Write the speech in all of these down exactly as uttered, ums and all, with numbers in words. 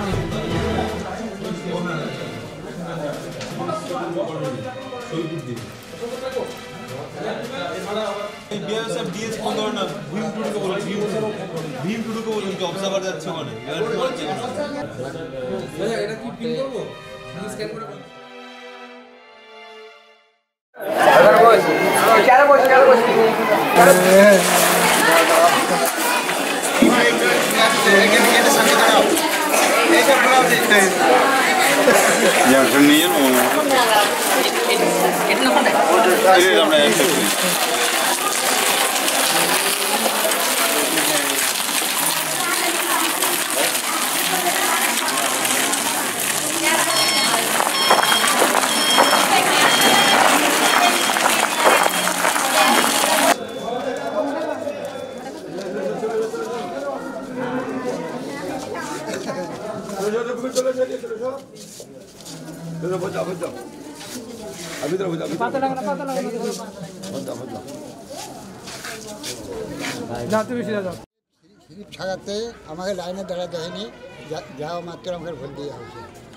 BSF DS কোন ধরনের ভীম টুডুকে বলে ভীম টুডুকে বলে যে অবজারভার যাচ্ছে ওখানে এটা কি পিন করব স্ক্যান করে क्या बोल क्या बोल Ya senior o कितना पता है ये हमने ऐसे चलो बचा बचा अभी तो बचा पता लगना पता लगना बचा बचा जाते भी सीधा जाओ স্লিপ ছাড়াতে আমাকে লাইনে দাঁড়াতে হয়নি যাওয়া মাত্র আমাকে ভোট দিয়ে হয়েছে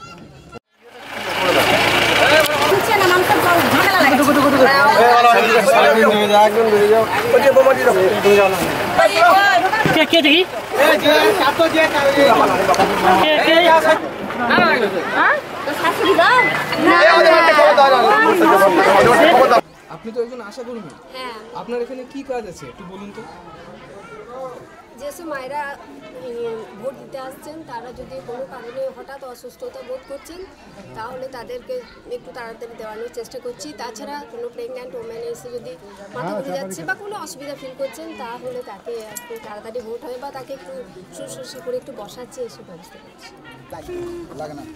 আপনি তো একজন আশা কর্মী। হ্যাঁ, আপনার এখানে কি কাজ আছে একটু বলুন তো। যেসব মায়েরা ভোট দিতে আসছেন তারা যদি কোনো কারণে হঠাৎ অসুস্থতা বোধ করছেন তাহলে তাদেরকে একটু তাড়াতাড়ি দেওয়ানোর চেষ্টা করছি। তাছাড়া কোনো প্রেগন্যান্ট ওম্যান এসে যদি মাথা ঘুরে যাচ্ছে বা কোনো অসুবিধা ফিল করছেন তাহলে তাকে একটু তাড়াতাড়ি ভোট হয় বা তাকে একটু শুশ্রূষা করে একটু বসাচ্ছে এসব ব্যবস্থা করছি। লাগে না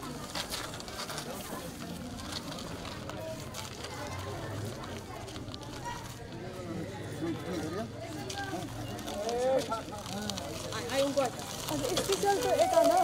স্পেশাল তো এটা না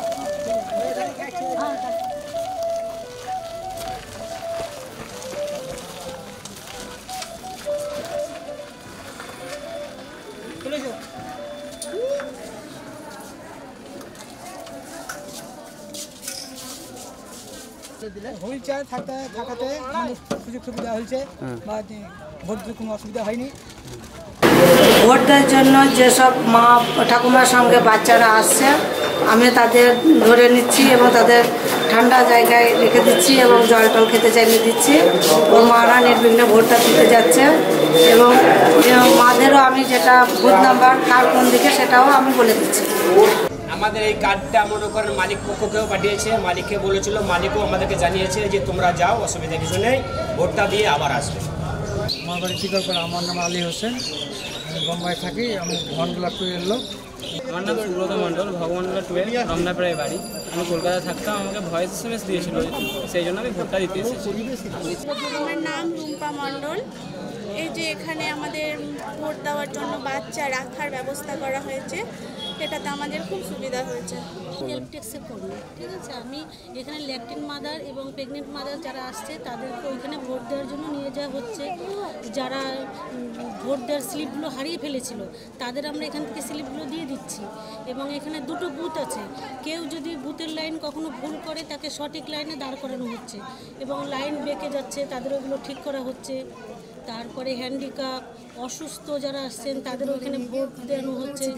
হুইল চেয়ার থাকতে থাকাতে সুযোগ সুবিধা হয়েছে বা ভোট কোনো অসুবিধা হয়নি। ভোট দেওয়ার জন্য যেসব মা ঠাকুমার সঙ্গে বাচ্চারা আসছে আমি তাদের ধরে নিচ্ছি এবং তাদের ঠান্ডা জায়গায় রেখে দিচ্ছি এবং জল টল খেতে চাইলে দিচ্ছি ও মারা নির্বিঘ্নে ভোটটা দিতে যাচ্ছে এবং মাদেরও আমি যেটা বুথ নাম্বার কার কোন দিকে সেটাও আমি বলে দিচ্ছি। আমাদের এই কার্ডটা মনে করেন মালিক পক্ষকেও পাঠিয়েছে, মালিককে বলেছিল, মালিকও আমাদেরকে জানিয়েছে যে তোমরা যাও, অসুবিধা কিছু নেই, ভোটটা দিয়ে আবার আসবে। আমার বাড়ি চিকলপাড়া, আমার নাম আলী হোসেন, আমি বোম্বাই থাকি, আমি ভবনগুলা টুয়ের লোক। আমার নাম সুব্রত মণ্ডল, ভগবানগুলা টুয়ের, রমনাপাড়ায় বাড়ি। আমি কলকাতা থাকতাম, আমাকে ভয়েস এস এম এস দিয়েছিল, সেই জন্য আমি ভোটটা দিতে এসেছি। আমার নাম রুম্পা মণ্ডল। এই যে এখানে আমাদের ভোট দেওয়ার জন্য বাচ্চা রাখার ব্যবস্থা করা হয়েছে, এটাতে আমাদের খুব সুবিধা হয়েছে। হেল্প ডেস্কে করুন, ঠিক আছে। আমি এখানে ল্যাকটিন মাদার এবং প্রেগনেন্ট মাদার যারা আসছে তাদেরকে ওইখানে ভোট দেওয়ার জন্য নিয়ে যাওয়া হচ্ছে। যারা ভোট দেওয়ার স্লিপগুলো হারিয়ে ফেলেছিল তাদের আমরা এখান থেকে স্লিপগুলো দিয়ে দিচ্ছি এবং এখানে দুটো বুথ আছে। কেউ যদি বুথের লাইন কখনো ভুল করে তাকে সঠিক লাইনে দাঁড় করানো হচ্ছে এবং লাইন বেঁকে যাচ্ছে তাদের ওগুলো ঠিক করা হচ্ছে। তারপরে হ্যান্ডিক্যাপ, অসুস্থ যারা আসছেন তাদের ওখানে ভোট দেওয়ানো হচ্ছে।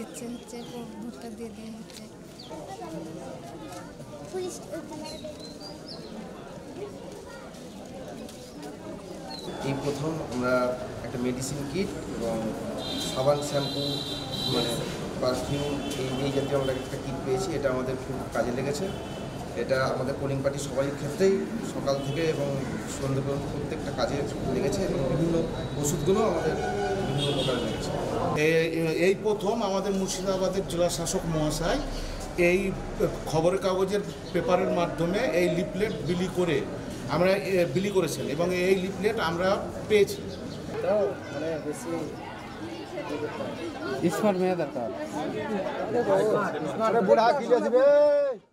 এই প্রথম আমরা একটা মেডিসিন কিট এবং সাবান, শ্যাম্পু, মানে পারফিউম, এই এই জাতীয় আমরা একটা কিট পেয়েছি। এটা আমাদের খুব কাজে লেগেছে। এটা আমাদের পোলিং পার্টি সবাই ক্ষেত্রেই সকাল থেকে এবং সন্ধ্যে পর্যন্ত প্রত্যেকটা কাজে লেগেছে এবং বিভিন্ন ওষুধগুলো আমাদের বিভিন্ন উপকারে লেগেছে। এই প্রথম আমাদের মুর্শিদাবাদের জেলা শাসক মহাশয় এই খবরের কাগজের পেপারের মাধ্যমে এই লিফলেট বিলি করে আমরা বিলি করেছেন এবং এই লিফলেট আমরা পেয়েছি। মানে বেশি স্মার্ট মেয়ে দরকার, বুড়া কিলে দিবে।